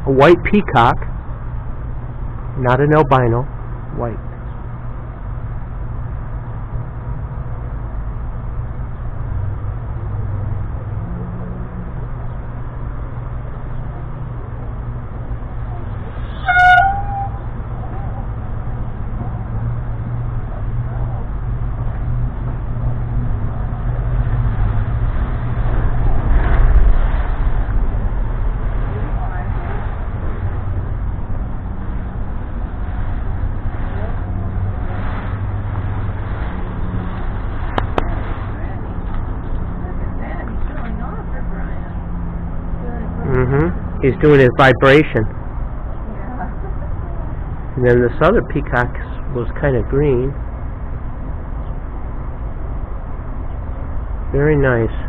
a white peacock, not an albino, white. He's doing his vibration. Yeah. And then this other peacock was kind of green. Very nice.